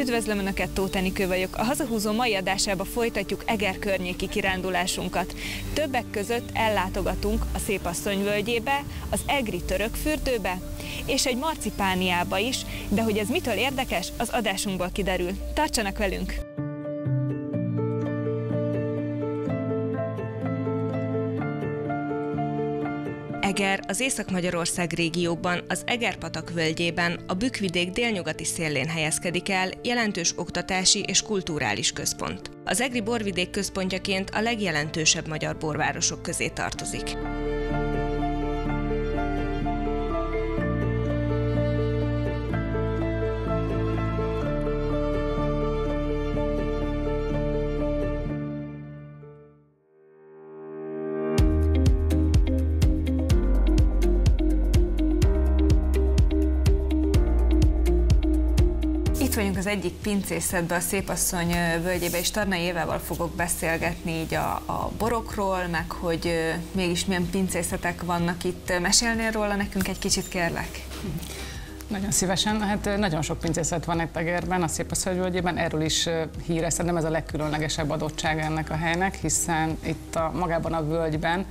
Üdvözlöm Önöket, Tóth Enikő vagyok. A Hazahúzó mai adásába folytatjuk Eger környéki kirándulásunkat. Többek között ellátogatunk a Szépasszony völgyébe, az egri törökfürdőbe és egy marcipániába is, de hogy ez mitől érdekes, az adásunkból kiderül. Tartsanak velünk! Eger az Észak-Magyarország régióban, az Eger-patak völgyében, a Bükkvidék délnyugati szélén helyezkedik el, jelentős oktatási és kulturális központ. Az egri borvidék központjaként a legjelentősebb magyar borvárosok közé tartozik. Itt vagyunk az egyik pincészetben, a Szépasszony völgyébe, és Tarnai Évával fogok beszélgetni így a borokról, meg hogy mégis milyen pincészetek vannak itt. Mesélnél róla nekünk egy kicsit, kérlek? Nagyon szívesen. Hát nagyon sok pincészet van itt Egerben, a Szépasszony völgyében, erről is híres, szerintem ez a legkülönlegesebb adottsága ennek a helynek, hiszen itt magában a völgyben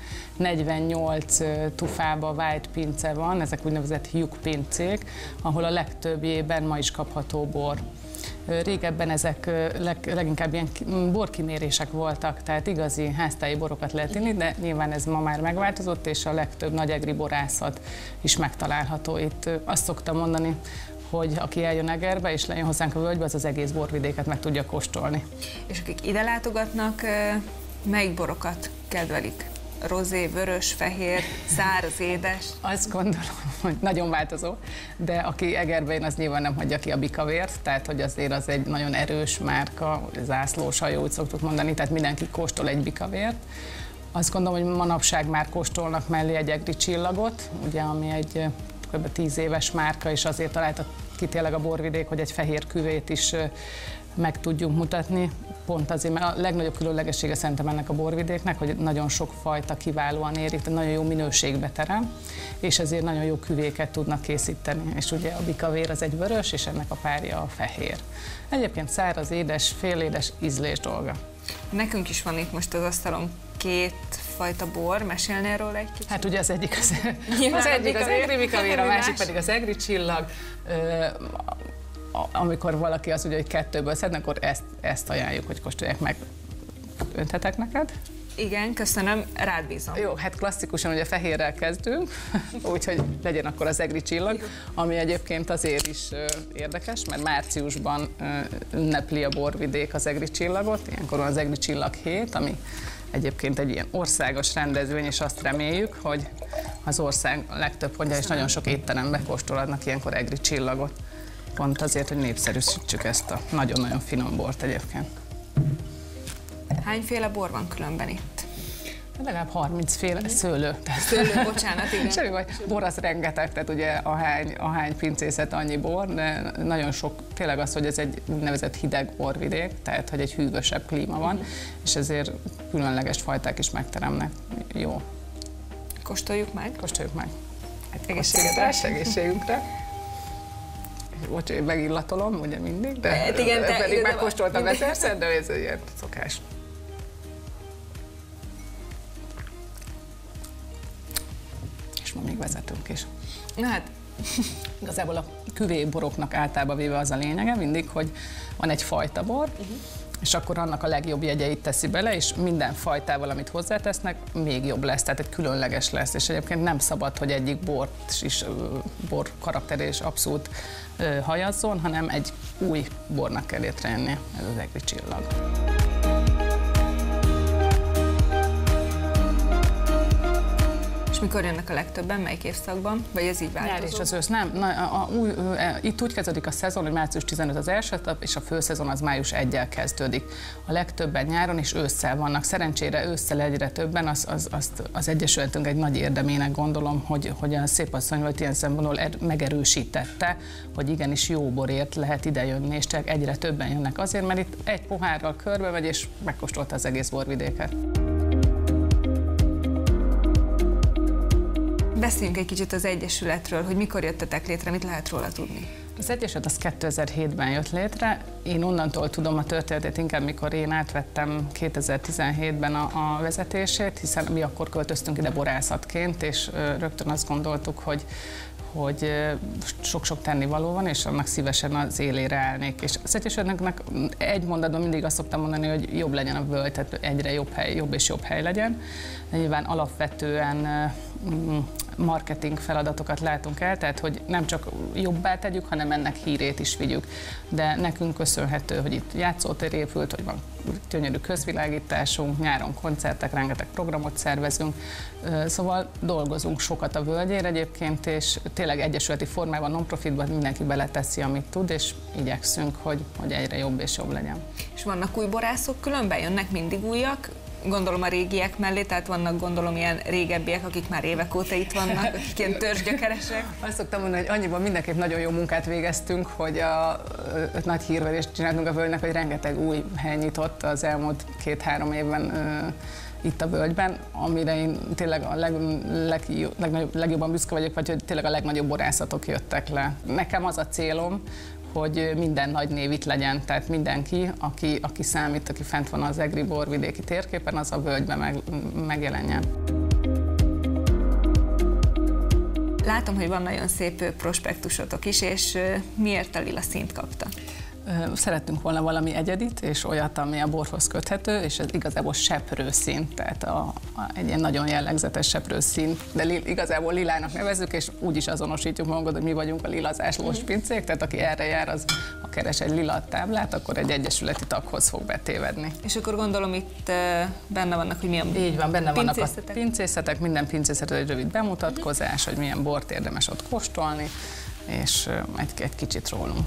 48 tufába vájt pince van, ezek úgynevezett lyukpincék, ahol a legtöbbjében ma is kapható bor. Régebben ezek leginkább ilyen borkimérések voltak, tehát igazi háztáji borokat lehet inni, de nyilván ez ma már megváltozott, és a legtöbb nagy egri borászat is megtalálható itt. Azt szoktam mondani, hogy aki eljön Egerbe és lejön hozzánk a völgybe, az az egész borvidéket meg tudja kóstolni. És akik ide látogatnak, melyik borokat kedvelik? Rozé, vörös, fehér, száraz, édes? Azt gondolom, hogy nagyon változó, de aki Egerbe jön, az nyilván nem hagyja ki a bikavért, tehát hogy azért az egy nagyon erős márka, zászlós hajó, úgy szoktuk mondani, tehát mindenki kóstol egy bikavért. Azt gondolom, hogy manapság már kóstolnak mellé egy egri csillagot, ugye, ami egy kb. 10 éves márka, és azért találta ki tényleg a borvidék, hogy egy fehér küvét is meg tudjunk mutatni, pont azért, mert a legnagyobb különlegessége szerintem ennek a borvidéknek, hogy nagyon sok fajta kiválóan érik, nagyon jó minőségbe terem, és ezért nagyon jó küvéket tudnak készíteni. És ugye a bikavér az egy vörös, és ennek a párja a fehér. Egyébként száraz, édes, félédes, ízlés dolga. Nekünk is van itt most az asztalon két fajta bor, mesélnél róla egy kicsit? Hát ugye az egyik az egri bikavér, a másik pedig az egri csillag. Amikor valaki azt mondja, hogy kettőből szedne, akkor ezt ajánljuk, hogy kóstolják meg. Önthetek neked? Igen, köszönöm, rád bízom. Jó, hát klasszikusan ugye fehérrel kezdünk, úgyhogy legyen akkor az egri csillag, ami egyébként azért is érdekes, mert márciusban ünnepli a borvidék az egri csillagot, ilyenkor van az egri csillag hét, ami egyébként egy ilyen országos rendezvény, és azt reméljük, hogy az ország legtöbb pontján és nagyon sok étteremben kóstolhatnak ilyenkor egri csillagot. Pont azért, hogy népszerűsítsük ezt a nagyon-nagyon finom bort egyébként. Hányféle bor van különben itt? Legalább 30 féle szőlő. Szőlő, bocsánat, igen. Semmi baj, bor az rengeteg, tehát ugye ahány pincészet annyi bor, de nagyon sok, tényleg az, hogy ez egy úgynevezett hideg borvidék, tehát hogy egy hűvösebb klíma van, és ezért különleges fajták is megteremnek. Jó. Kóstoljuk meg? Kóstoljuk meg. Egészségünkre. Bocs, én megillatolom, ugye mindig, de igen, pedig megkóstoltam ezerszer, de ez egy ilyen szokás. És ma még vezetünk is. Na hát. Igazából a küvéboroknak általában véve az a lényege mindig, hogy van egy fajta bor, és akkor annak a legjobb jegyeit teszi bele, és minden fajtával, amit hozzátesznek, még jobb lesz, tehát egy különleges lesz, és egyébként nem szabad, hogy egyik bort is, bor karakter és abszolút hajazzon, hanem egy új bornak kell létrejönnie, ez az egri csillag. És mikor jönnek a legtöbben, melyik évszakban? Vagy ez így változó? Nyár és az ősz, nem. Itt úgy kezdődik a szezon, hogy március 15 az első etap, és a főszezon az május 1-jel kezdődik. A legtöbben nyáron és ősszel vannak. Szerencsére ősszel egyre többen, az Egyesületünk egy nagy érdemének gondolom, hogy a Szépasszony volt ilyen szempontból megerősítette, hogy igenis jó borért lehet idejönni, és csak egyre többen jönnek azért, mert itt egy pohárral körbe megy, és megkóstolta az egész borvidéket. Beszéljünk egy kicsit az Egyesületről, hogy mikor jöttetek létre, mit lehet róla tudni? Az Egyesület az 2007-ben jött létre. Én onnantól tudom a történetét inkább, mikor én átvettem 2017-ben a vezetését, hiszen mi akkor költöztünk ide borászatként, és rögtön azt gondoltuk, hogy sok-sok tennivaló van, és annak szívesen az élére állnék. És az Egyesületnek egy mondatban mindig azt szoktam mondani, hogy jobb legyen a völgy, tehát egyre jobb és jobb hely legyen. De nyilván alapvetően marketing feladatokat látunk el, tehát hogy nem csak jobbá tegyük, hanem ennek hírét is vigyük. De nekünk köszönhető, hogy itt játszótér épült, hogy van gyönyörű közvilágításunk, nyáron koncertek, rengeteg programot szervezünk, szóval dolgozunk sokat a völgyért egyébként, és tényleg egyesületi formában, non-profitban mindenki beleteszi, amit tud, és igyekszünk, hogy egyre jobb és jobb legyen. És vannak új borászok különben? Jönnek mindig újak? Gondolom a régiek mellé, tehát vannak gondolom ilyen régebbiek, akik már évek óta itt vannak, akik ilyen törzsgyökeresek. Azt szoktam mondani, hogy annyiban mindenképp nagyon jó munkát végeztünk, hogy a nagy hírverést csináltunk a völgynek, hogy rengeteg új hely nyitott az elmúlt 2-3 évben itt a völgyben, amire én tényleg a legjobban büszke vagyok, vagy hogy tényleg a legnagyobb borászatok jöttek le. Nekem az a célom, hogy minden nagy név itt legyen, tehát mindenki, aki számít, aki fent van az egri borvidéki térképen, az a völgyben megjelenjen. Látom, hogy van nagyon szép prospektusotok is, és miért a lila színt kapta? Szerettünk volna valami egyedit, és olyat, ami a borhoz köthető, és ez igazából seprőszín, tehát egy ilyen nagyon jellegzetes seprőszín, de igazából lilának nevezzük, és úgy is azonosítjuk magunkat, hogy mi vagyunk a lilazáslós pincék, tehát aki erre jár, az ha keres egy lila táblát, akkor egy egyesületi taghoz fog betévedni. És akkor gondolom itt benne vannak, hogy milyen így van, benne vannak a pincészetek, minden pincészet egy rövid bemutatkozás, hogy milyen bort érdemes ott kóstolni, és egy kicsit rólunk.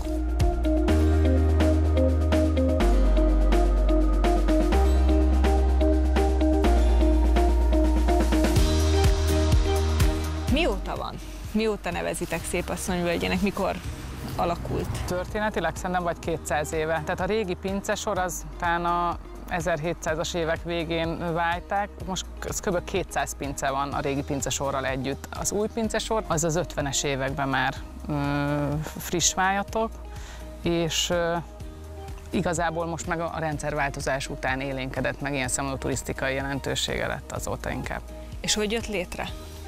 Mióta van? Mióta nevezitek Szépasszonyvölgyének? Mikor alakult? Történetileg szerintem vagy 200 éve. Tehát a régi pincesor az talán a 1700-as évek végén vájták. Most kb. 200 pince van a régi pincesorral együtt. Az új pincesor az az 50-es években már friss vájatok, és igazából most meg a rendszerváltozás után élénkedett meg, ilyen szempontból turisztikai jelentősége lett azóta inkább. És hogy jött létre?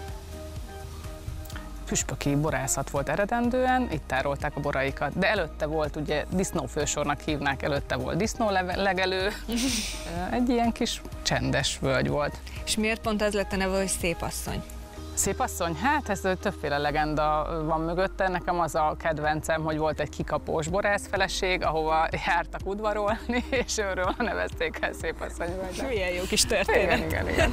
Püspöki borászat volt eredendően, itt tárolták a boraikat, de előtte volt, ugye disznófősornak hívnák, előtte volt disznólegelő, egy ilyen kis csendes völgy volt. És miért pont az lett a neve, hogy Szépasszony? Szépasszony? Hát ez többféle legenda van mögötte. Nekem az a kedvencem, hogy volt egy kikapós borászfeleség, ahova jártak udvarolni, és őről nevezték el Szépasszonyvölgynek. Milyen jó kis történet. Igen.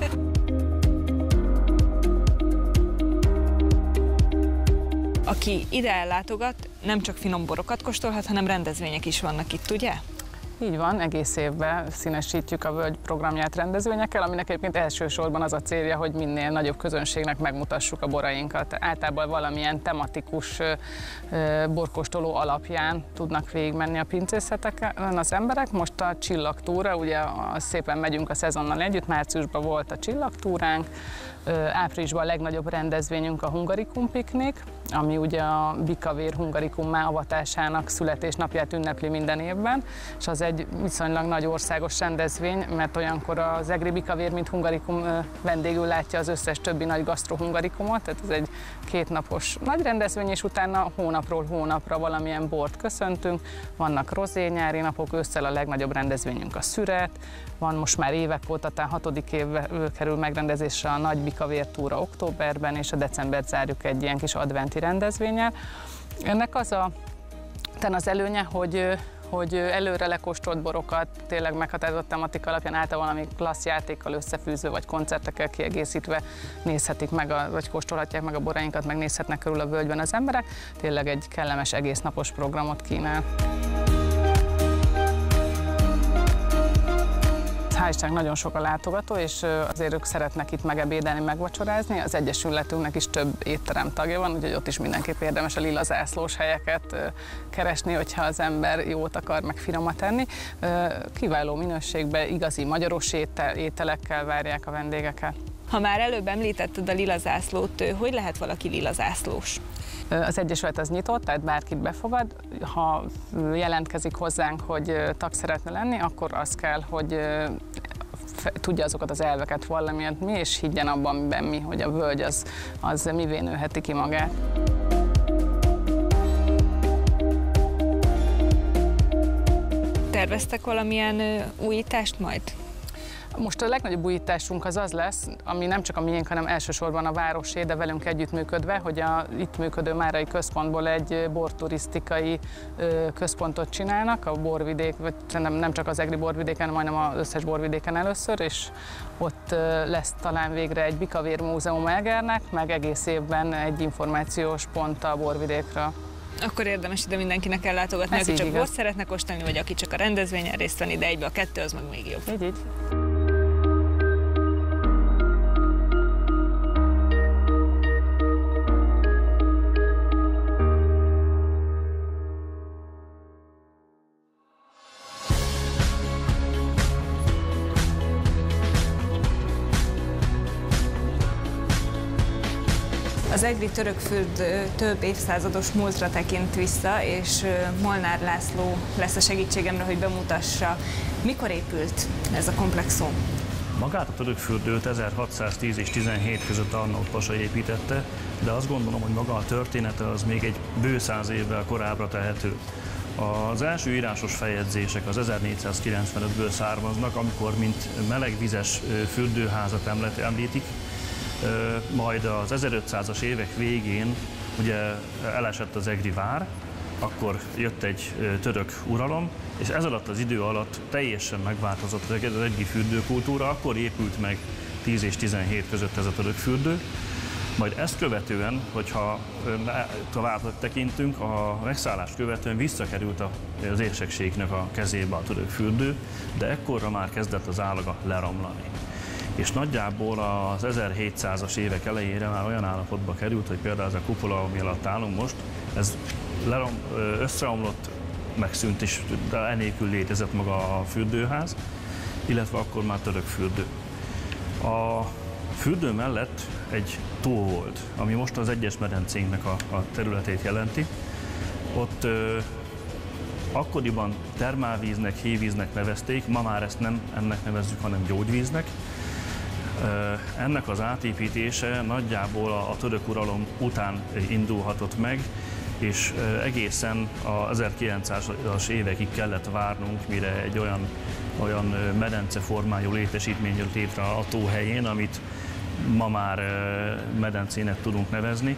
Aki ide ellátogat, nem csak finom borokat kóstolhat, hanem rendezvények is vannak itt, ugye? Így van, egész évben színesítjük a völgy programját rendezvényekkel, aminek egyébként elsősorban az a célja, hogy minél nagyobb közönségnek megmutassuk a borainkat. Általában valamilyen tematikus borkóstoló alapján tudnak végigmenni a pincészeteken az emberek. Most a csillagtúra, ugye szépen megyünk a szezonnal együtt, márciusban volt a csillagtúránk, áprilisban a legnagyobb rendezvényünk a Hungarikum piknik, ami ugye a bikavér hungarikummá avatásának születésnapját ünnepli minden évben, és az egy viszonylag nagy országos rendezvény, mert olyankor az egri bikavér, mint hungarikum vendégül látja az összes többi nagy gasztrohungarikumot, tehát ez egy 2 napos nagy rendezvény, és utána hónapról hónapra valamilyen bort köszöntünk. Vannak rozé nyári napok, ősszel a legnagyobb rendezvényünk a szüret, van most már évek óta, talán 6. évbe kerül megrendezésre a nagy bikavér túra októberben, és a decembert zárjuk egy ilyen kis adventi rendezvénnyel. Ennek az előnye, hogy előre lekóstolt borokat tényleg meghatározott tematika alapján általában valami klassz játékkal összefűzve, vagy koncertekkel kiegészítve nézhetik meg, vagy kóstolhatják meg a borainkat, megnézhetnek körül a völgyben az emberek. Tényleg egy kellemes egésznapos programot kínál. Hál' Istennek nagyon sok a látogató, és azért ők szeretnek itt megebédelni, megvacsorázni. Az Egyesületünknek is több étterem tagja van, úgyhogy ott is mindenképp érdemes a lila zászlós helyeket keresni, hogyha az ember jót akar, meg finomat enni. Kiváló minőségben, igazi magyaros ételekkel várják a vendégeket. Ha már előbb említetted a lila zászlót, hogy lehet valaki lila zászlós? Az Egyesület az nyitott, tehát bárkit befogad. Ha jelentkezik hozzánk, hogy tag szeretne lenni, akkor az kell, hogy tudja azokat az elveket vallani, mi, és higgyen abban, amiben mi, hogy a völgy az mivé nőheti ki magát. Terveztek valamilyen újítást majd? Most a legnagyobb újításunk az lesz, ami nem csak a miénk, hanem elsősorban a városé, de velünk együttműködve, hogy a itt működő Márai Központból egy borturisztikai központot csinálnak, a borvidék, vagy nem csak az egri borvidéken, hanem majdnem az összes borvidéken először, és ott lesz talán végre egy bikavér múzeum Egernek, meg egész évben egy információs pont a borvidékről. Akkor érdemes ide mindenkinek ellátogatni, aki csak bort szeretne kóstolni, vagy aki csak a rendezvényen részt venni, de egybe a kettő az meg még jobb. Így. Az egri törökfürdő több évszázados múltra tekint vissza, és Molnár László lesz a segítségemre, hogy bemutassa, mikor épült ez a komplexum. Magát a törökfürdőt 1610 és 17 között Arnold pasa építette, de azt gondolom, hogy maga a története az még egy bő 100 évvel korábbra tehető. Az első írásos feljegyzések az 1495-ből származnak, amikor mint melegvizes fürdőházat említik, majd az 1500-as évek végén ugye elesett az egri vár, akkor jött egy török uralom, és ez alatt az idő alatt teljesen megváltozott az egri fürdőkultúra, akkor épült meg 10 és 17 között ez a török fürdő. Majd ezt követően, hogyha tovább tekintünk, a megszállást követően visszakerült az érsekségnek a kezébe a török fürdő, de ekkorra már kezdett az állaga leromlani. És nagyjából az 1700-as évek elejére már olyan állapotba került, hogy például ez a kupola, ami alatt állunk most, ez összeomlott, megszűnt, és enélkül létezett maga a fürdőház, illetve akkor már török fürdő. A fürdő mellett egy tó volt, ami most az egyes medencénknek a területét jelenti. Ott akkoriban termálvíznek, hévíznek nevezték, ma már ezt nem ennek nevezzük, hanem gyógyvíznek. Ennek az átépítése nagyjából a török uralom után indulhatott meg, és egészen a 1900-as évekig kellett várnunk, mire egy olyan medence formájú létesítmény jött létre a tó helyén, amit ma már medencének tudunk nevezni.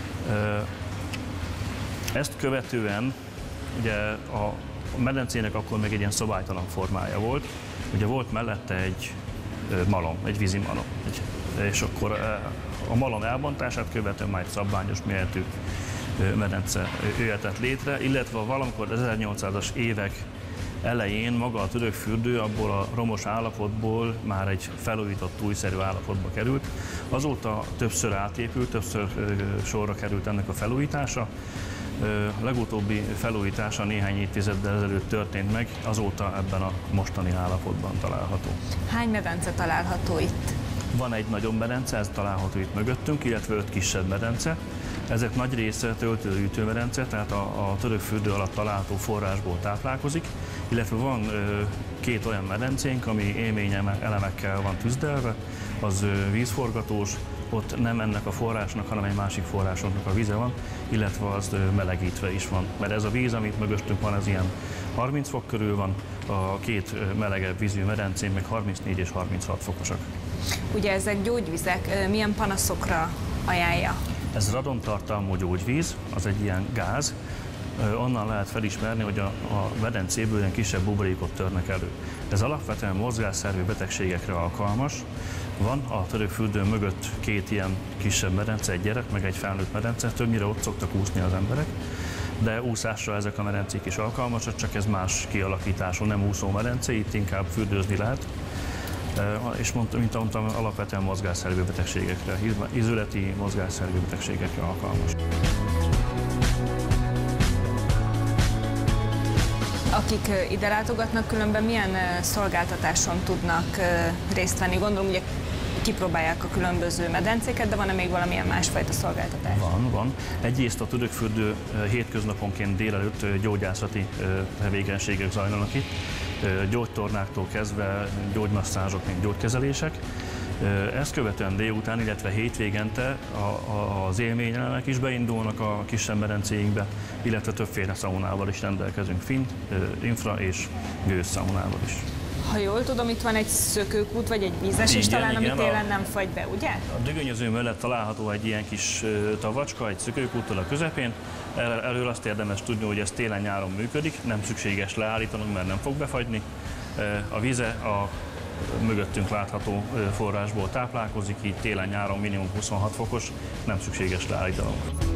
Ezt követően ugye a medencének akkor még egy ilyen szabálytalan formája volt. Ugye volt mellette egy malom, egy vízimalom. És akkor a malom elbontását követően már egy szabványos méretű medence jöhetett létre, illetve valamikor az 1800-as évek elején maga a török fürdő abból a romos állapotból már egy felújított, újszerű állapotba került. Azóta többször átépült, többször sorra került ennek a felújítása. A legutóbbi felújítása néhány évtizeddel ezelőtt történt meg, azóta ebben a mostani állapotban található. Hány medence található itt? Van egy nagyobb medence, ez található itt mögöttünk, illetve 5 kisebb medence. Ezek nagy része töltő-hűtő medence, tehát a török fürdő alatt található forrásból táplálkozik, illetve van 2 olyan medencénk, ami élmény elemekkel van tüzdelve, az vízforgatós, ott nem ennek a forrásnak, hanem egy másik forrásoknak a víze van, illetve az melegítve is van. Mert ez a víz, amit mögöttünk van, ez ilyen 30 fok körül van, a 2 melegebb vízű medencén meg 34 és 36 fokosak. Ugye ezek gyógyvizek, milyen panaszokra ajánlja? Ez radontartalmú gyógyvíz, az egy ilyen gáz. Onnan lehet felismerni, hogy a medencéből ilyen kisebb buborékot törnek elő. Ez alapvetően mozgásszervi betegségekre alkalmas. Van a török fürdő mögött 2 ilyen kisebb medence, egy gyerek, meg egy felnőtt medence, többnyire ott szoktak úszni az emberek, de úszásra ezek a medencék is alkalmasak, csak ez más kialakítású, nem úszó medence, itt inkább fürdőzni lehet. És mint mondtam, alapvetően mozgásszervi betegségekre, ízületi mozgásszervi betegségekre alkalmas. Akik ide látogatnak, különben milyen szolgáltatáson tudnak részt venni? Gondolom, ugye kipróbálják a különböző medencéket, de van-e még valamilyen másfajta szolgáltatás? Van. Egyrészt a Törökfürdő hétköznaponként délelőtt gyógyászati tevékenységek zajlanak itt, gyógytornáktól kezdve gyógymasszázsok, még gyógykezelések. Ezt követően délután, illetve hétvégente az élményelemek is beindulnak a kisebb medencéinkbe, illetve többféle szaunával is rendelkezünk fint, infra és gőzszaunával is. Ha jól tudom, itt van egy szökőkút, vagy egy vízes is talán, ami télen nem fagy be, ugye? A dögönyöző mellett található egy ilyen kis tavacska, egy szökőkúttal a közepén. Erről azt érdemes tudni, hogy ez télen-nyáron működik, nem szükséges leállítanunk, mert nem fog befagyni. A vize a mögöttünk látható forrásból táplálkozik, így télen-nyáron minimum 26 fokos, nem szükséges leállítanunk.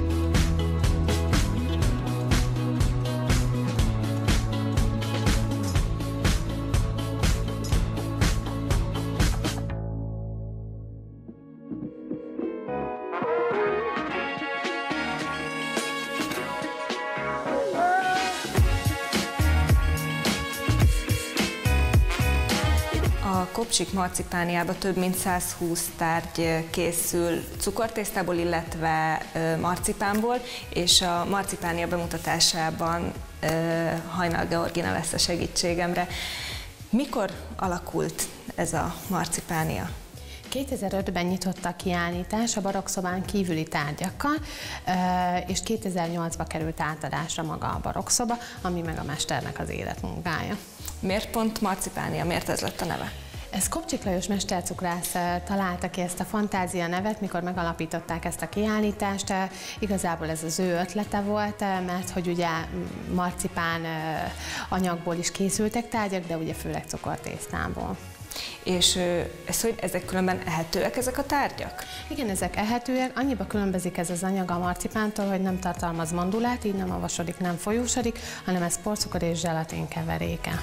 A Kopcsik marcipániában több mint 120 tárgy készül cukortésztából, illetve marcipánból, és a marcipánia bemutatásában Hajnal Georgina lesz a segítségemre. Mikor alakult ez a marcipánia? 2005-ben nyitott a kiállítás a barokszobán kívüli tárgyakkal, és 2008-ban került átadásra maga a barokkszoba, ami meg a mesternek az életmunkája. Miért pont marcipánia? Miért ez lett a neve? Ez Kopcsik Lajos mestercukrász találta ki ezt a fantázia nevet, mikor megalapították ezt a kiállítást. Igazából ez az ő ötlete volt, mert hogy ugye marcipán anyagból is készültek tárgyak, de ugye főleg cukortésztából. És ezek különben ehetőek, ezek a tárgyak? Igen, ezek ehetőek. Annyiba különbözik ez az anyag a marcipántól, hogy nem tartalmaz mandulát, így nem avasodik, nem folyósodik, hanem ez porcukor és zselatin keveréke.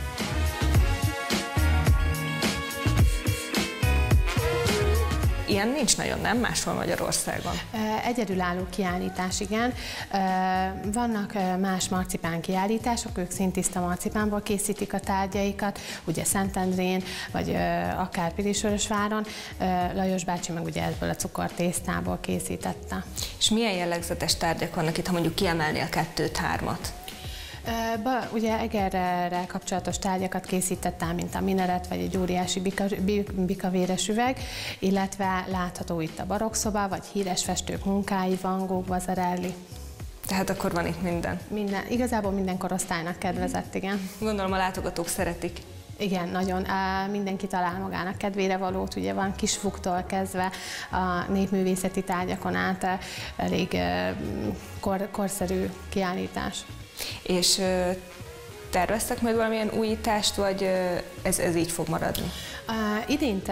Ilyen nincs nagyon, nem? Máshol Magyarországon? Egyedülálló kiállítás, igen. Vannak más marcipán kiállítások, ők szintiszta marcipánból készítik a tárgyaikat, ugye Szentendrén, vagy akár Pilisvörösváron. Lajos bácsi meg ugye ebből a cukortésztából készítette. És milyen jellegzetes tárgyak vannak itt, ha mondjuk kiemelnél 2-3-at? Ugye Egerrel kapcsolatos tárgyakat készítettem, mint a mineret, vagy egy óriási bikavéres üveg, illetve látható itt a barokkszoba, vagy híres festők munkái, Van Gogh, Vasarely. Tehát akkor van itt minden? Igazából minden korosztálynak kedvezett, igen. Gondolom a látogatók szeretik. Igen, nagyon. Mindenki talál magának kedvére valót, ugye van Kisfuktól kezdve a népművészeti tárgyakon át elég korszerű kiállítás. És terveztek majd valamilyen újítást, vagy ez így fog maradni? Idén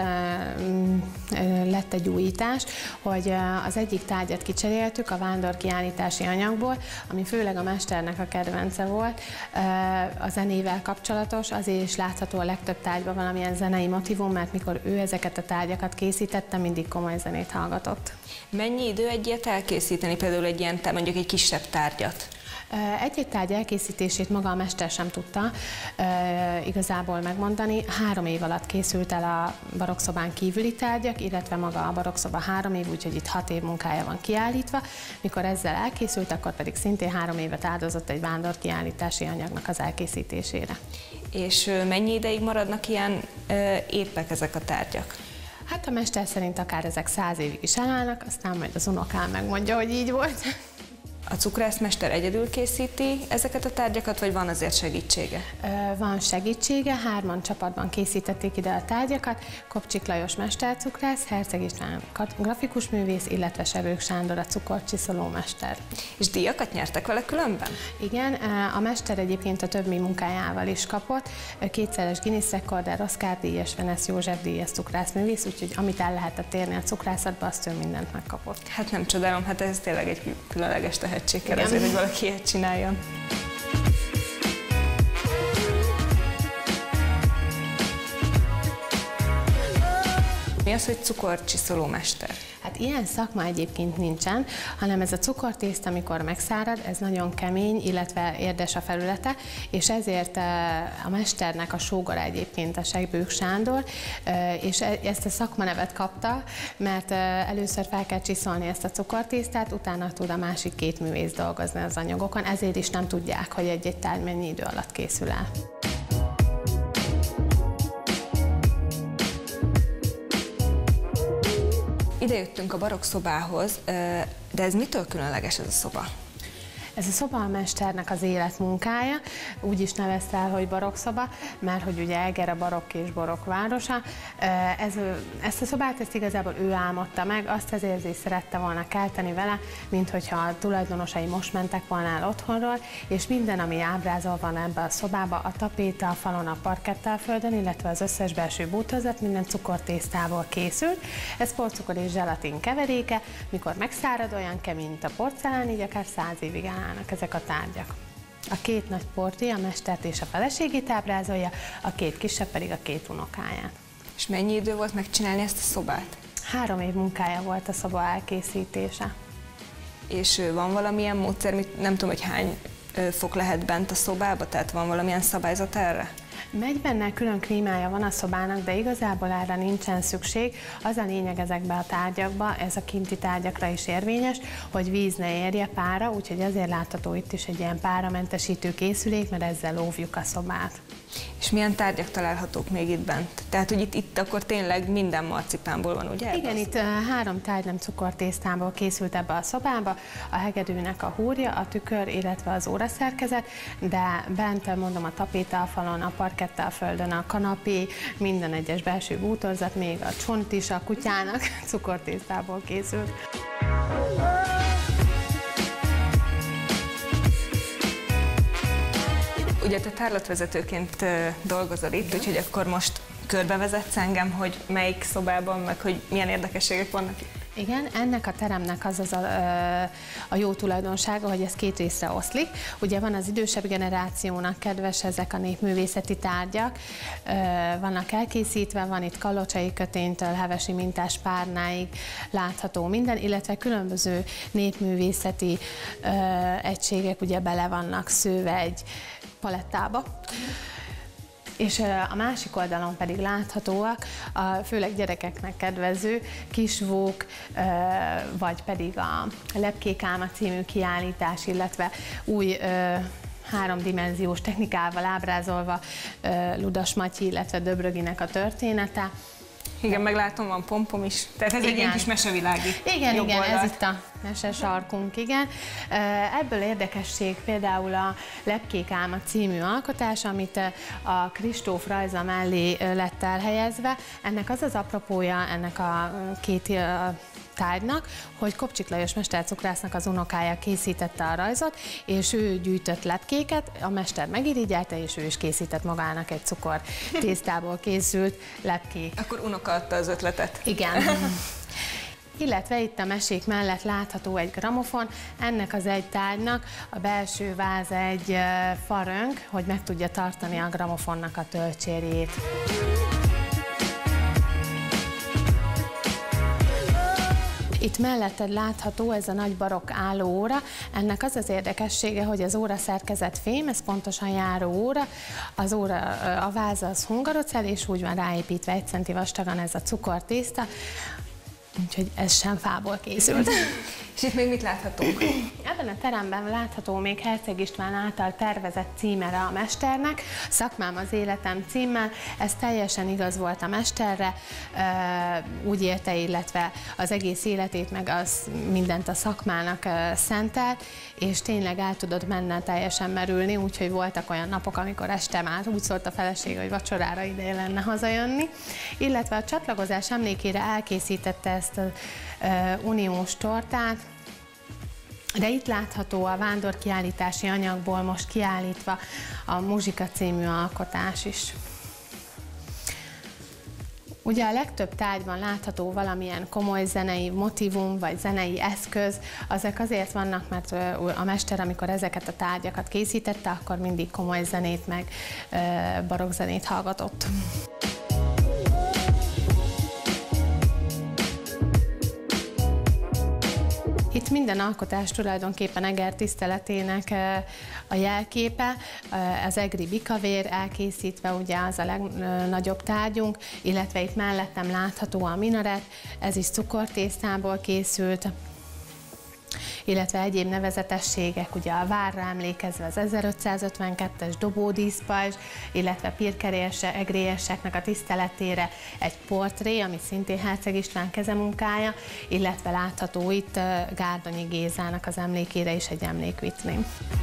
lett egy újítás, hogy az egyik tárgyat kicseréltük a vándorkiállítási anyagból, ami főleg a mesternek a kedvence volt, a zenével kapcsolatos, azért is látható a legtöbb tárgyban valamilyen zenei motivum, mert mikor ő ezeket a tárgyakat készítette, mindig komoly zenét hallgatott. Mennyi idő egy ilyet elkészíteni, például egy ilyen, mondjuk egy kisebb tárgyat? Egy-egy tárgy elkészítését maga a mester sem tudta igazából megmondani. 3 év alatt készült el a barokkszobán kívüli tárgyak, illetve maga a barokkszoba 3 év, úgyhogy itt 6 év munkája van kiállítva. Mikor ezzel elkészült, akkor pedig szintén 3 évet áldozott egy vándorkiállítási anyagnak az elkészítésére. És mennyi ideig maradnak ilyen épek ezek a tárgyak? Hát a mester szerint akár ezek 100 évig is elállnak, aztán majd az unokám megmondja, hogy így volt. A cukrászmester egyedül készíti ezeket a tárgyakat, vagy van azért segítsége? Van segítsége, 3 csapatban készítették ide a tárgyakat, Kopcsik Lajos mestercukrász, Herceg István grafikus művész, illetve Sebők Sándor a cukorcsiszoló mester. És díjakat nyertek vele különben? Igen, a mester egyébként a többi munkájával is kapott, 2-szeres Guinness rekorder, Oscar díjas, Venesz József díjas cukrászművész, úgyhogy amit el lehetett érni a cukrászatba, azt ő mindent megkapott. Hát nem csodálom, hát ez tényleg egy különleges tehetség kell azért, hogy valaki ilyet csináljon. Mi az, hogy cukorcsiszolómester? Hát ilyen szakma egyébként nincsen, hanem ez a cukortészta, amikor megszárad, ez nagyon kemény, illetve érdes a felülete, és ezért a mesternek a sógora egyébként a Segbők Sándor, és ezt a szakmanevet kapta, mert először fel kell csiszolni ezt a cukortésztát, utána tud a másik két művész dolgozni az anyagokon, ezért is nem tudják, hogy egy-egy tárgy mennyi idő alatt készül el. Ide jöttünk a barokk szobához, de ez mitől különleges ez a szoba? Ez a szoba a mesternek az életmunkája, úgy is nevezte el, hogy barokkszoba, mert hogy ugye Eger a barokk és borok városa. Ezt a szobát igazából ő álmodta meg, azt az érzést szerette volna kelteni vele, mint hogyha a tulajdonosai most mentek volna el otthonról, és minden, ami ábrázol van ebbe a szobába, a tapéta, a falon, a parketta a földön, illetve az összes belső bútorzat minden cukortésztából készült. Ez porcukor és zselatin keveréke, mikor megszárad, olyan kemény, mint a porcelán, így akár 100 évig állnak ezek a tárgyak. A két nagy portré a mestert és a feleségét ábrázolja, a két kisebb pedig a két unokáját. És mennyi idő volt megcsinálni ezt a szobát? 3 év munkája volt a szoba elkészítése. És van valamilyen módszer, nem tudom, hogy hány fok lehet bent a szobába, tehát van valamilyen szabályzat erre? Megy benne, külön klímája van a szobának, de igazából erre nincsen szükség. Az a lényeg ezekben a tárgyakban, ez a kinti tárgyakra is érvényes, hogy víz ne érje, pára, úgyhogy azért látható itt is egy ilyen páramentesítő készülék, mert ezzel óvjuk a szobát. És milyen tárgyak találhatók még itt bent? Tehát, hogy itt akkor tényleg minden marcipánból van, ugye? Igen, itt 3 tárgy cukortésztából készült ebbe a szobába, a hegedűnek a húrja, a tükör, illetve az óraszerkezet, de bent mondom a tapéta a falon, a parketta a földön, a kanapé, minden egyes belső bútorzat, még a csont is a kutyának cukortésztából készült. Ugye te tárlatvezetőként dolgozol itt, úgyhogy akkor most körbevezetsz engem, hogy melyik szobában, meg hogy milyen érdekességek vannak itt. Igen, ennek a teremnek az a jó tulajdonsága, hogy ez 2 részre oszlik. Ugye van az idősebb generációnak kedves ezek a népművészeti tárgyak, vannak elkészítve, van itt kalocsai köténytől hevesi mintás párnáig látható minden, illetve különböző népművészeti egységek ugye bele vannak szőve egy palettába. És a másik oldalon pedig láthatóak, főleg gyerekeknek kedvező kisvók, vagy pedig a Lepkék álma című kiállítás, illetve új 3-dimenziós technikával ábrázolva Ludas Matyi, illetve Döbröginek a története. Igen, meglátom, van pompom is. Tehát ez egy ilyen kis mesevilági. Igen, ez itt a mesesarkunk, igen. Ebből érdekesség például a Lepkék álma című alkotás, amit a Kristóf rajza mellé lett elhelyezve. Ennek az az apropója ennek a 2 tárgynak, hogy Kopcsik Lajos mestercukrásznak az unokája készítette a rajzot, és ő gyűjtött lepkéket, a mester megirigyelte, és ő is készített magának egy cukor tésztából készült lepkék. Akkor unoka adta az ötletet. Igen. Illetve itt a mesék mellett látható egy gramofon, ennek az egy tárgynak a belső váza egy farönk, hogy meg tudja tartani a gramofonnak a töltsérjét. Itt melletted látható ez a nagy barokk állóóra. Ennek az az érdekessége, hogy az óra szerkezet fém, ez pontosan járó óra, a váza az hungarocell, és úgy van ráépítve 1 centi vastagan ez a cukortészta, úgyhogy ez sem fából készült. És itt még mit láthatunk? Ebben a teremben látható még Herceg István által tervezett címere a mesternek, Szakmám az életem címmel. Ez teljesen igaz volt a mesterre, úgy élte, illetve az egész életét, meg az mindent a szakmának szentelt, és tényleg el tudott benne teljesen merülni, úgyhogy voltak olyan napok, amikor este már úgy szólt a felesége, hogy vacsorára ideje lenne hazajönni. Illetve a csatlakozás emlékére elkészítette ezt az uniós tortát, de itt látható a vándorkiállítási anyagból most kiállítva a Muzsika című alkotás is. Ugye a legtöbb tárgyban látható valamilyen komoly zenei motívum vagy zenei eszköz, azok azért vannak, mert a mester, amikor ezeket a tárgyakat készítette, akkor mindig komoly zenét meg barokkzenét hallgatott. Hát minden alkotás tulajdonképpen Eger tiszteletének a jelképe, az egri bikavér elkészítve, ugye az a legnagyobb tárgyunk, illetve itt mellettem látható a minaret, ez is cukortésztából készült, illetve egyéb nevezetességek, ugye a várra emlékezve az 1552-es dobódíszpajzs, illetve egréieseknek a tiszteletére egy portré, ami szintén Herceg István kezemunkája, illetve látható itt Gárdonyi Gézának az emlékére is egy emlékvitrén.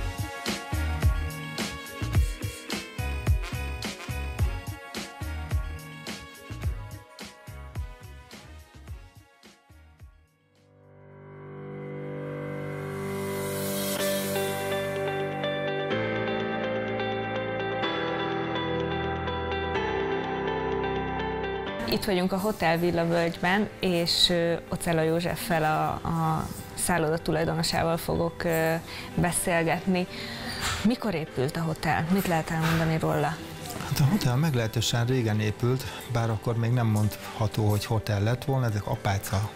Itt vagyunk a Hotel Villa völgyben, és Ocella Józseffel, a szálloda tulajdonosával fogok beszélgetni. Mikor épült a hotel? Mit lehet elmondani róla? Hát a hotel meglehetősen régen épült, bár akkor még nem mondható, hogy hotel lett volna, ezek apáca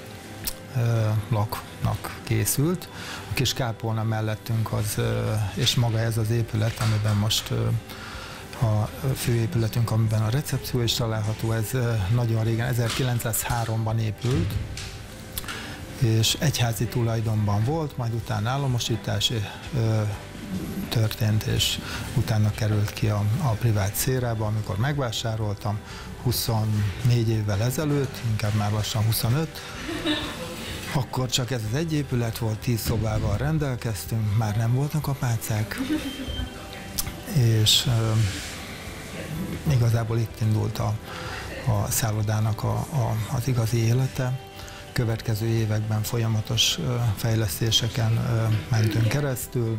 laknak készült. A kis kápolna mellettünk az, és maga ez az épület, amiben most a főépületünk, amiben a recepció is található, ez nagyon régen, 1903-ban épült, és egyházi tulajdonban volt, majd utána államosítás történt, és utána került ki a privát szférába, amikor megvásároltam 24 évvel ezelőtt, inkább már lassan 25, akkor csak ez az egy épület volt, 10 szobával rendelkeztünk, már nem voltak apácák, és igazából itt indult a szállodának az igazi élete. Következő években folyamatos fejlesztéseken mentünk keresztül.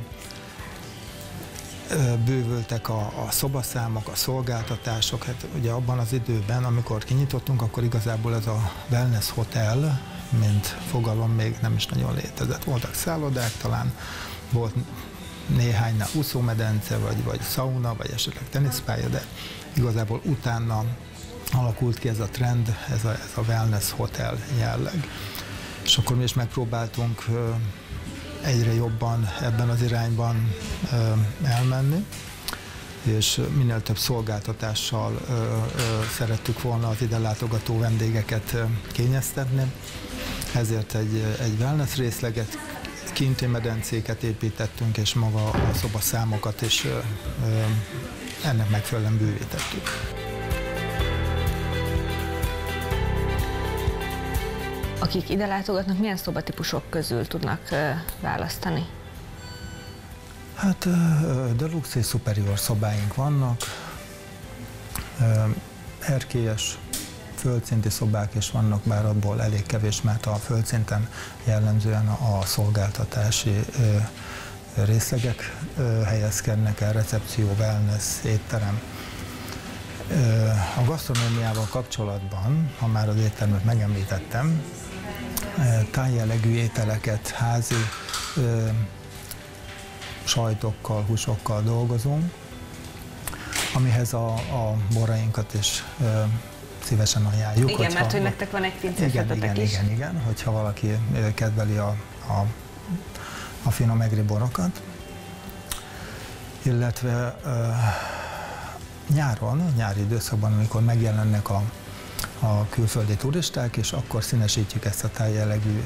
Bővültek a szobaszámok, a szolgáltatások. Hát ugye abban az időben, amikor kinyitottunk, akkor igazából ez a wellness hotel, mint fogalom még nem is nagyon létezett. Voltak szállodák, talán volt néhánynál úszómedence, vagy szauna, vagy esetleg teniszpálya, de igazából utána alakult ki ez a trend, ez a wellness hotel jelleg. És akkor mi is megpróbáltunk egyre jobban ebben az irányban elmenni, és minél több szolgáltatással szerettük volna az ide látogató vendégeket kényeztetni. Ezért egy wellness részleget, kinti medencéket építettünk, és maga a szobaszámokat is ennek megfelelően bővítettük. Akik ide látogatnak, milyen szobatípusok közül tudnak választani? Hát deluxe és superior szobáink vannak, erkélyes, földszinti szobák is vannak, bár abból elég kevés, mert a földszinten jellemzően a szolgáltatási részlegek helyezkednek el, recepció, wellness, étterem. A gasztronómiával kapcsolatban, ha már az éttermet megemlítettem, tájjellegű ételeket, házi sajtokkal, húsokkal dolgozunk, amihez a borainkat is szívesen ajánljuk. Igen, mert hogy nektek van egy pincészetetek is. Igen, hogyha valaki kedveli a finom egri borokat. Illetve nyári időszakban, amikor megjelennek a külföldi turisták, és akkor színesítjük ezt a tájjellegű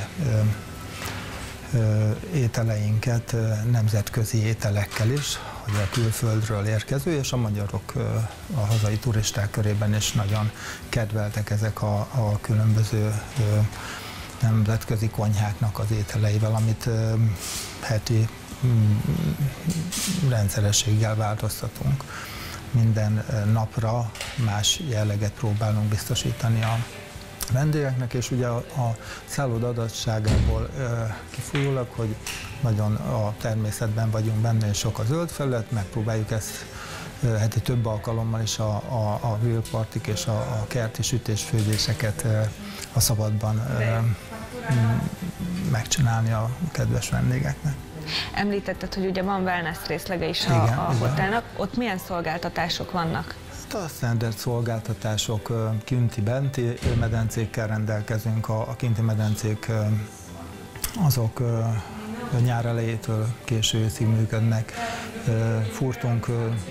ételeinket nemzetközi ételekkel is, hogy a külföldről érkező, és a magyarok, a hazai turisták körében is nagyon kedveltek ezek a különböző nemzetközi konyháknak az ételeivel, amit heti rendszerességgel változtatunk. Minden napra más jelleget próbálunk biztosítani a vendégeknek, és ugye a szálloda adottságából kifolyólag, hogy nagyon a természetben vagyunk benne, és sok a zöld felület, megpróbáljuk ezt heti több alkalommal is a grillpartik és a kerti sütés-főzéseket a szabadban megcsinálni a kedves vendégeknek. Említetted, hogy ugye van wellness részlege is a hotelnak. Ott milyen szolgáltatások vannak? A standard szolgáltatások, kinti-benti medencékkel rendelkezünk. A kinti medencék azok nyár elejétől késő őszig működnek. Fúrtunk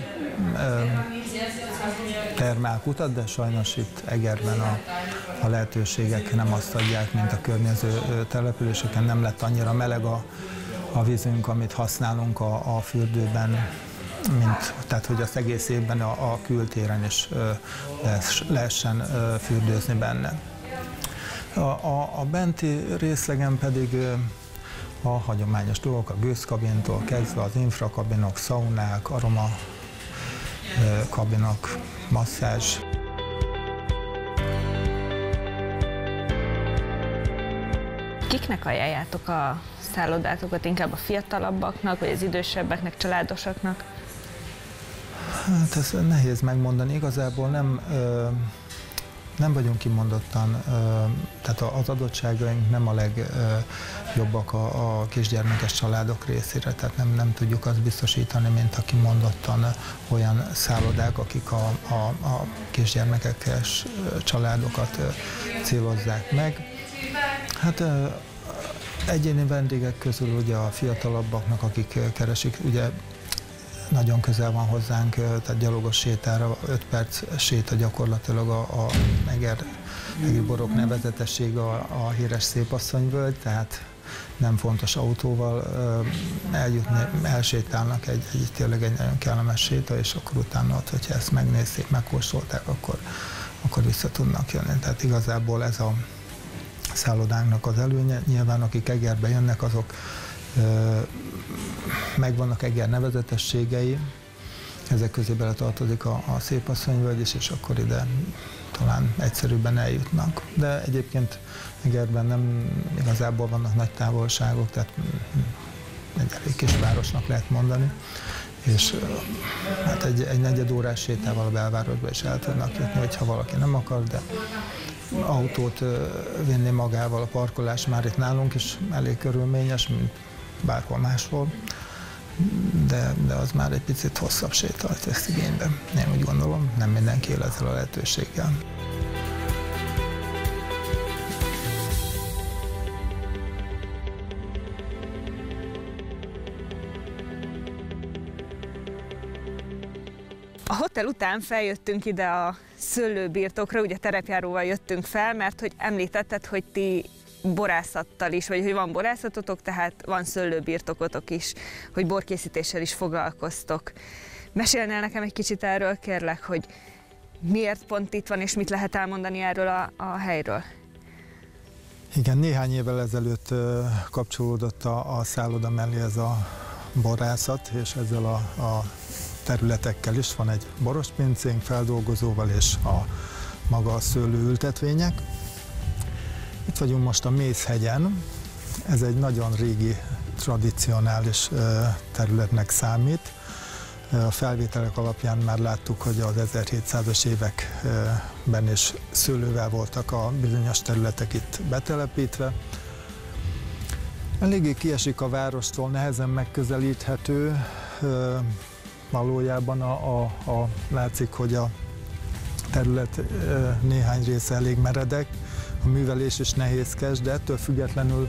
termálkutat, de sajnos itt Egerben a lehetőségek nem azt adják, mint a környező településeken. Nem lett annyira meleg a vízünk, amit használunk a fürdőben, tehát hogy az egész évben a kültéren is lehessen fürdőzni benne. A benti részlegen pedig a hagyományos dolgok, a gőzkabintól kezdve az infrakabinok, szaunák, aroma kabinok, masszázs. Kiknek ajánljátok a szállodátokat? Inkább a fiatalabbaknak, vagy az idősebbeknek, családosaknak? Hát ez nehéz megmondani. Igazából nem vagyunk kimondottan, tehát az adottságaink nem a legjobbak a kisgyermekes családok részére, tehát nem tudjuk azt biztosítani, mint a kimondottan olyan szállodák, akik a kisgyermekes családokat célozzák meg. Hát egyéni vendégek közül ugye a fiatalabbaknak, akik keresik, ugye nagyon közel van hozzánk, tehát gyalogos sétára 5 perc séta gyakorlatilag a Egeri Borok nevezetessége a híres Szépasszonyvölgy, tehát nem fontos autóval eljutni, elsétálnak tényleg egy nagyon kellemes séta, és akkor utána ott, hogyha ezt megnézték, megkóstolták, akkor vissza tudnak jönni. Tehát igazából ez a szállodánknak az előnye. Nyilván akik Egerbe jönnek, azok megvannak Eger nevezetességei, ezek közé beletartozik a Szépasszonyvölgy is, és akkor ide talán egyszerűbben eljutnak. De egyébként Egerben nem igazából vannak nagy távolságok, tehát egy elég kis városnak lehet mondani, és hát egy negyedórás sétával a belvárosba is el tudnak jutni, hogyha valaki nem akar, de autót vinni magával, a parkolás már itt nálunk is elég körülményes, mint bárhol máshol, de az már egy picit hosszabb sétát vesz igénybe. Én úgy gondolom, nem mindenki él ezzel a lehetőséggel. A hotel után feljöttünk ide a szőlőbirtokra, ugye terepjáróval jöttünk fel, mert hogy említetted, hogy ti borászattal is, vagy hogy van borászatotok, tehát van szőlőbirtokotok is, hogy borkészítéssel is foglalkoztok. Mesélnél nekem egy kicsit erről, kérlek, hogy miért pont itt van, és mit lehet elmondani erről a helyről? Igen, néhány évvel ezelőtt kapcsolódott a szálloda mellé ez a borászat, és ezzel a területekkel is van egy borospincénk feldolgozóval, és maga a szőlőültetvények. Itt vagyunk most a Mészhegyen, ez egy nagyon régi, tradicionális területnek számít. A felvételek alapján már láttuk, hogy az 1700-as években is szőlővel voltak a bizonyos területek itt betelepítve. Eléggé kiesik a várostól, nehezen megközelíthető. Valójában látszik, hogy a terület néhány része elég meredek, a művelés is nehézkes, de ettől függetlenül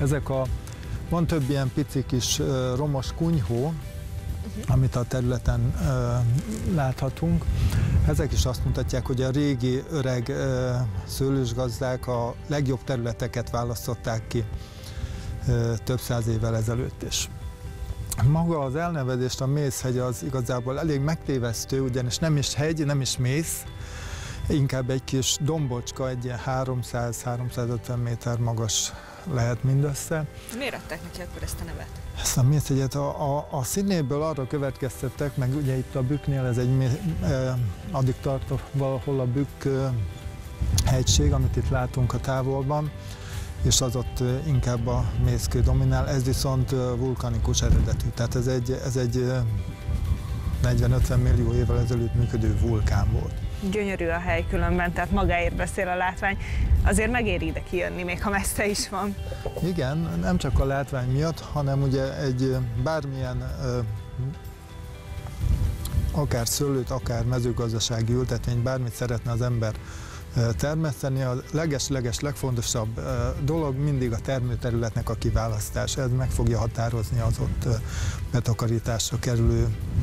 van több ilyen pici kis romos kunyhó, amit a területen láthatunk. Ezek is azt mutatják, hogy a régi, öreg szőlősgazdák a legjobb területeket választották ki több száz évvel ezelőtt is. Maga az elnevezést, a Mészhegy az igazából elég megtévesztő, ugyanis nem is hegy, nem is mész, inkább egy kis dombocska, egy ilyen 300-350 méter magas lehet mindössze. Miért adták neki akkor ezt a nevet? Ezt a Mészhegyet a színéből arra következtettek, meg ugye itt a Bükknél ez egy addig tart valahol a Bükk hegység, amit itt látunk a távolban, és az ott inkább a mészkő dominál, ez viszont vulkanikus eredetű, tehát ez egy 40-50 millió évvel ezelőtt működő vulkán volt. Gyönyörű a hely különben, tehát magáért beszél a látvány. Azért megéri ide kijönni, még ha messze is van. Igen, nem csak a látvány miatt, hanem ugye egy bármilyen akár szőlőt, akár mezőgazdasági ültetvényt, bármit szeretne az ember termeszteni. A leges-leges legfontosabb dolog mindig a termőterületnek a kiválasztása. Ez meg fogja határozni az ott betakarításra kerülő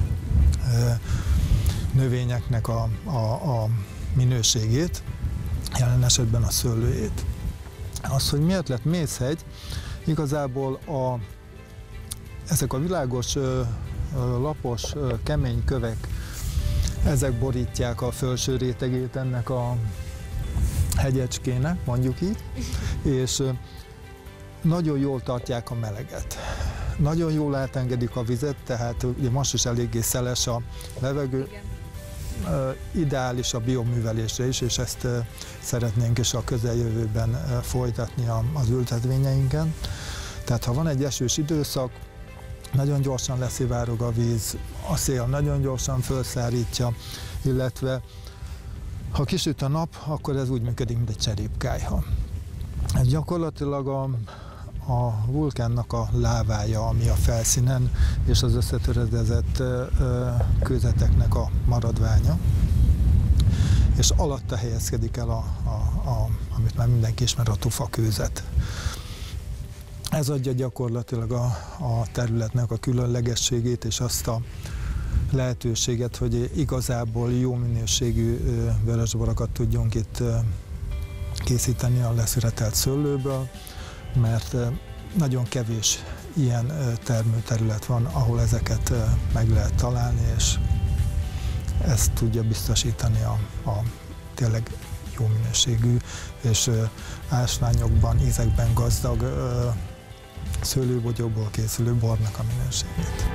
növényeknek a minőségét, jelen esetben a szőlőjét. Az, hogy miért lett mészhegy, igazából ezek a világos, lapos, kemény kövek, ezek borítják a felső rétegét ennek a hegyecskének, mondjuk így, és nagyon jól tartják a meleget. Nagyon jól átengedik a vizet, tehát ugye most is eléggé szeles a levegő. Igen. Ideális a bioművelésre is, és ezt szeretnénk is a közeljövőben folytatni az ültetvényeinken. Tehát ha van egy esős időszak, nagyon gyorsan leszivárog a víz, a szél nagyon gyorsan felszárítja, illetve ha kisüt a nap, akkor ez úgy működik, mint egy cserépkályha. Ez gyakorlatilag a vulkánnak a lávája, ami a felszínen, és az összetöredezett kőzeteknek a maradványa, és alatta helyezkedik el amit már mindenki ismer, a tufa kőzet. Ez adja gyakorlatilag a területnek a különlegességét, és azt a lehetőséget, hogy igazából jó minőségű vörösborokat tudjunk itt készíteni a leszüretelt szőlőből, mert nagyon kevés ilyen termőterület van, ahol ezeket meg lehet találni, és ezt tudja biztosítani a tényleg jó minőségű és ásványokban, ízekben gazdag szőlőbogyóból készülő bornak a minőségét.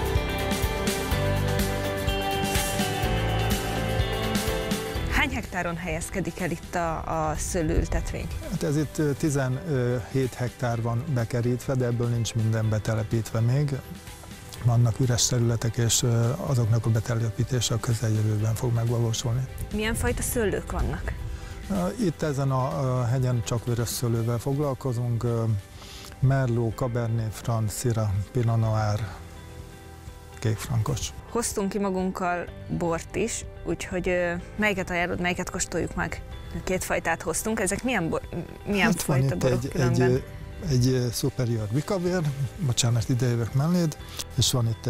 Hány hektáron helyezkedik el itt a szőlőültetvény? Hát ez itt 17 hektár van bekerítve, de ebből nincs minden betelepítve még. Vannak üres területek, és azoknak a betelepítése a közeljövőben fog megvalósulni. Milyen fajta szőlők vannak? Itt ezen a hegyen csak vörös szőlővel foglalkozunk. Merlot, Cabernet Franc, Syrah, Pinot Noir, kékfrankos. Hoztunk ki magunkkal bort is, úgyhogy melyiket ajánlod, melyiket kóstoljuk meg? Két fajtát hoztunk, ezek milyen fajta borok különben? Egy Superior Bikavér, bocsánat, idejövök melléd, és van itt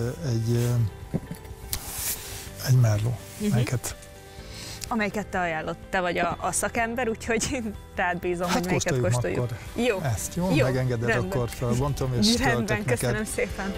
egy Merlot, Amelyiket te ajánlott, te vagy a szakember, úgyhogy rád bízom, hogy melyiket kóstoljuk. Akkor jó. Ezt, jó? Megengeded, rendben. Akkor felbontom, és rendben, köszönöm szépen.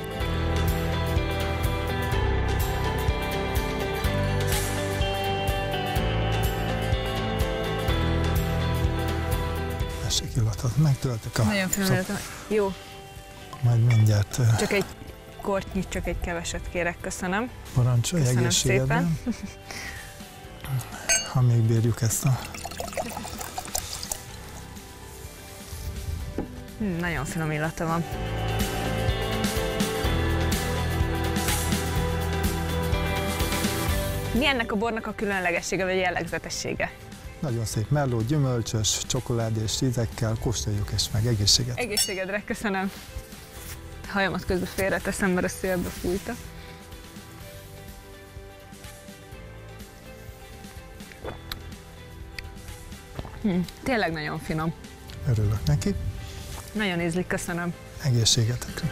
Tessék illatot, megtöltök a... Nagyon finom. Jó. Majd mindjárt... Csak egy kortynyit, csak egy keveset kérek, köszönöm. Parancsolj, egészségedben. Ha még bírjuk ezt a... Nagyon finom illata van. Mi ennek a bornak a különlegessége vagy jellegzetessége? Nagyon szép Merlot, gyümölcsös, csokoládés ízekkel, kóstoljuk és meg egészséget. Egészségedre, köszönöm. Hajamat közben félreteszem, mert a szélbe fújta. Tényleg nagyon finom. Örülök neki. Nagyon ízlik, köszönöm. Egészségetekre.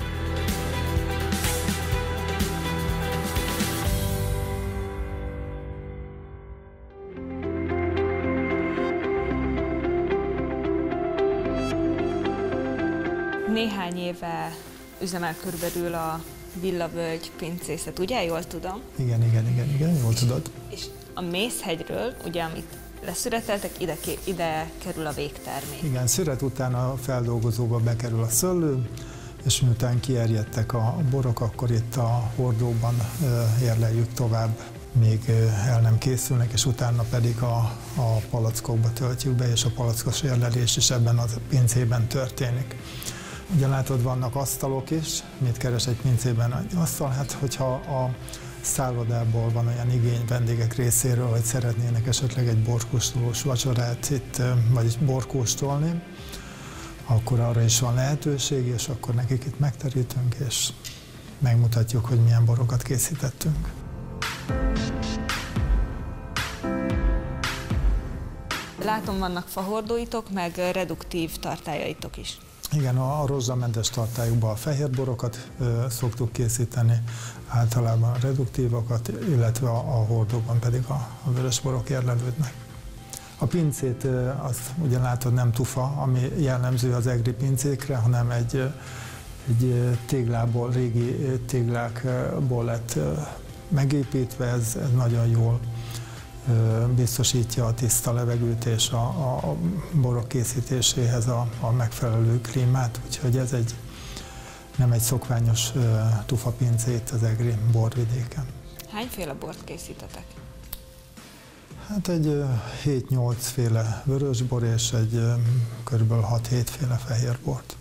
Néhány éve üzemel körülbelül a Villavölgy pincészet, ugye? Jól tudom? Igen, jól tudod. És a Mészhegyről, ugye, amit leszüreteltek, ide kerül a végtermék. Igen, szüret után a feldolgozóba bekerül a szőlő, és miután kierjedtek a borok, akkor itt a hordóban érleljük tovább, még el nem készülnek, és utána pedig a palackokba töltjük be, és a palackos érlelés is ebben a pincében történik. Ugye látod, vannak asztalok is, mit keres egy pincében egy asztal, hát hogyha a szállodából van olyan igény vendégek részéről, hogy szeretnének esetleg egy borkóstolós vacsorát itt, vagy borkóstolni, akkor arra is van lehetőség, és akkor nekik itt megterítünk, és megmutatjuk, hogy milyen borokat készítettünk. Látom, vannak fahordóitok, meg reduktív tartályaitok is. Igen, a rozsdamentes tartályokban a fehér borokat szoktuk készíteni, általában a reduktívokat, illetve a hordóban pedig a vörös borok érlelődnek. A pincét, azt ugye látod, nem tufa, ami jellemző az egri pincékre, hanem egy téglából, régi téglákból lett megépítve, ez nagyon jól biztosítja a tiszta levegőt és a borok készítéséhez a megfelelő klímát, úgyhogy ez nem egy szokványos tufa pincét az egri borvidéken. Hányféle bort készítetek? Hát egy 7-8 féle vörösbor és egy kb. 6-7 féle fehér bort.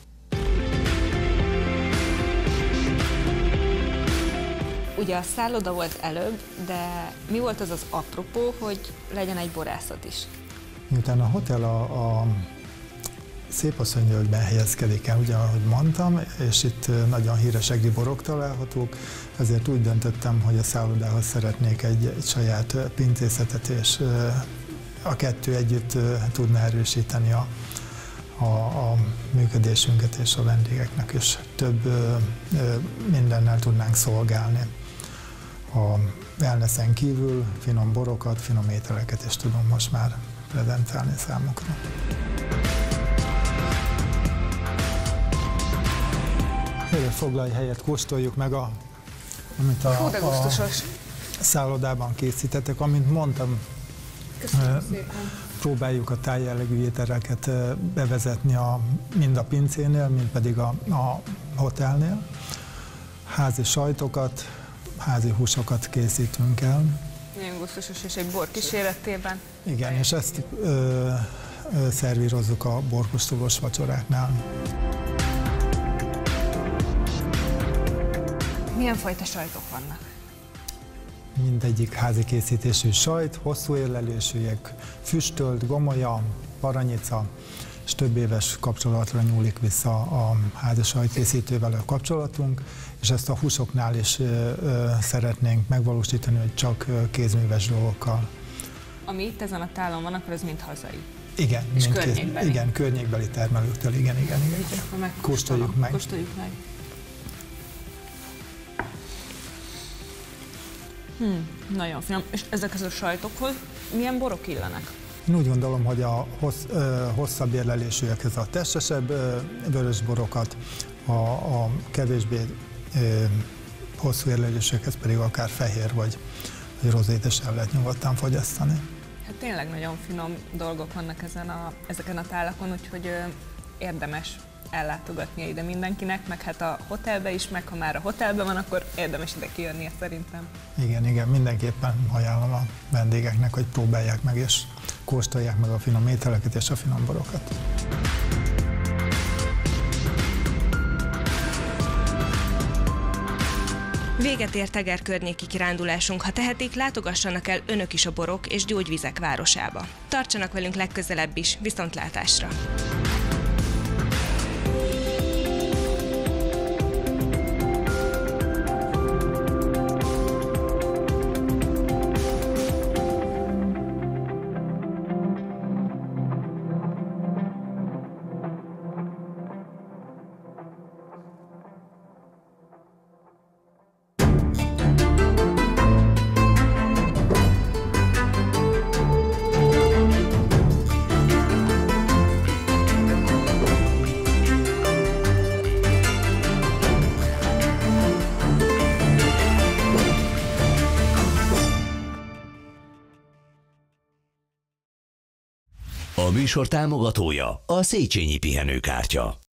Ugye a szálloda volt előbb, de mi volt az apropó, hogy legyen egy borászat is? Miután a hotel a Szépasszonyvölgyben helyezkedik el, ugye ahogy mondtam, és itt nagyon híres egri borok találhatók, ezért úgy döntöttem, hogy a szállodához szeretnék egy saját pincészetet, és a kettő együtt tudna erősíteni a működésünket, és a vendégeknek is több mindennel tudnánk szolgálni. A wellnessen kívül finom borokat, finom ételeket is tudunk most már prezentálni számukra. Kérlek, foglalj helyet, kóstoljuk meg, amit a szállodában készítettek. Amint mondtam, próbáljuk a tájjellegű ételeket bevezetni mind a pincénél, mind pedig a hotelnél. Házi sajtokat, házi húsokat készítünk el. Nagyon gusztusos, és egy bor kíséretében. Igen, és ezt szervírozzuk a borkóstolós vacsoráknál. Milyen fajta sajtok vannak? Mindegyik házi készítésű sajt, hosszú érlelésűek, füstölt, gomolya, paranyica, és több éves kapcsolatra nyúlik vissza a házi sajtkészítővel a kapcsolatunk, és ezt a húsoknál is szeretnénk megvalósítani, hogy csak kézműves dolgokkal. Ami itt ezen a tálon van, akkor ez mind hazai. Igen, és környékbeli. Igen, környékbeli termelőktől, igen. Kóstoljuk meg. Kóstoljuk meg. Nagyon finom. És ezekhez a sajtokhoz milyen borok illenek? Én úgy gondolom, hogy a hosszabb érlelésűekhez a testesebb vörös borokat, a kevésbé hosszú érlelésűekhez pedig akár fehér vagy rozét is el lehet nyugodtan fogyasztani. Hát tényleg nagyon finom dolgok vannak ezeken a tálakon, úgyhogy érdemes ellátogatnia ide mindenkinek, meg hát a hotelbe is, meg ha már a hotelben van, akkor érdemes ide kijönnie szerintem. Igen, mindenképpen ajánlom a vendégeknek, hogy próbálják meg és kóstolják meg a finom ételeket és a finom borokat. Véget ért Eger környéki kirándulásunk, ha tehetik, látogassanak el önök is a borok és gyógyvizek városába. Tartsanak velünk legközelebb is, viszontlátásra! A műsor támogatója a Széchenyi Pihenőkártya.